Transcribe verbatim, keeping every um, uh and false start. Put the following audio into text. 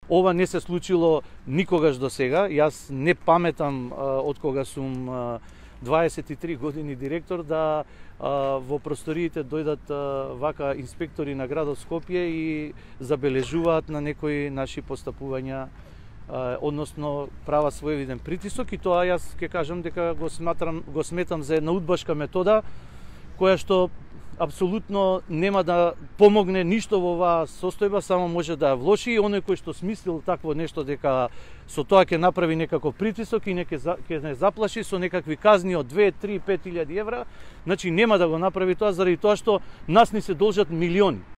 ова не се случило никогаш до сега. Јас не паметам од кога сум дваесет и три години директор да во просториите дојдат вака инспектори на градот Скопје и забележуваат на некои наши постапувања, односно права своевиден притисок, и тоа јас ќе кажам дека го сметам го сметам за една удбашка метода која што апсолутно нема да помогне ништо во оваа состојба, само може да ја влоши, и оној кој што смислил такво нешто дека со тоа ќе направи некаков притисок и ќе не заплаши со некакви казни од две, три, пет илјади евра, значи нема да го направи тоа заради тоа што нас ни се должат милиони.